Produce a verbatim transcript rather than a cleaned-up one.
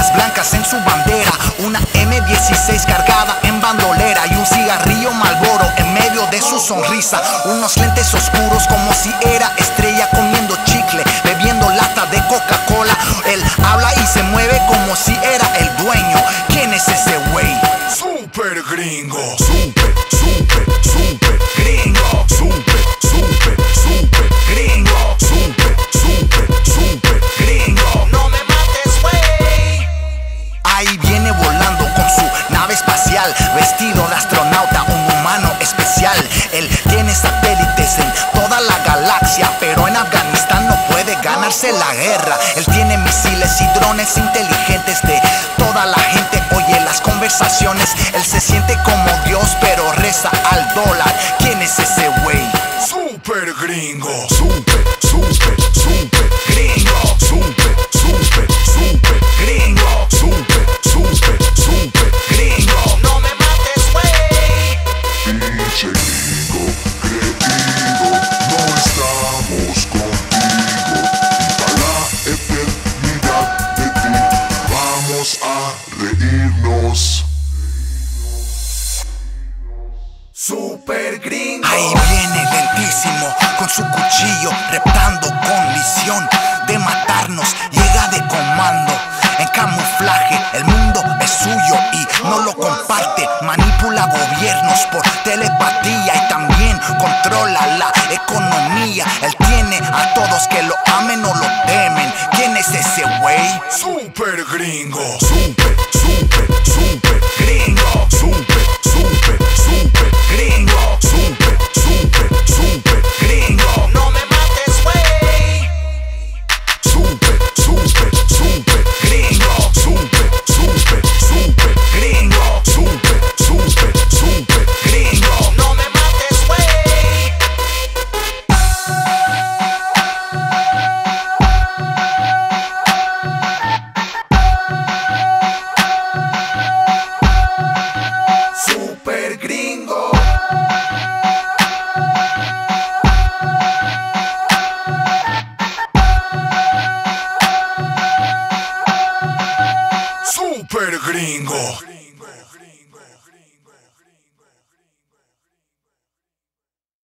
rayas blancas en su bandera, una eme dieciséis cargada en bandolera y un cigarrillo Marlboro en medio de su sonrisa. Unos lentes oscuros como si era estrella comiendo chicle, bebiendo lata de Coca-Cola. Él habla y se mueve como si era el dueño. ¿Quién es ese güey? Super gringo, super, super, super gringo, super, super, super gringo, super, super, super gringo. No me mates, güey. Ahí viene volando con su nave espacial, vestido de astronauta, un humano especial. Él tiene satélites en toda la galaxia, pero en Afganistán no puede ganarse la guerra. Él tiene misiles y drones inteligentes de toda la gente. Oye las conversaciones, él se siente como Dios, pero reza al dólar. ¿Quién es ese güey? Super gringo, super, super, super gringo, super, super, super gringo, super, super, super gringo. No me mates, güey. Pinche gringo, creído, no estamos contigo. Y para la eternidad de ti vamos a reírnos. Super gringo. Ahí viene lentísimo con su cuchillo, reptando con misión de matarnos. Llega de comando en camuflaje, el mundo es suyo y no lo comparte. Manipula gobiernos por telepatía y también controla la economía. Él tiene a todos que lo amen o lo temen. ¿Quién es ese güey? Super gringo, super, super, super gringo, super, super, super gringo, super, super, super gringo. No me mates, güey. Super, super, super gringo, super, super, super gringo, super, super, super gringo. No me mates, güey. Super gringo. Super gringo.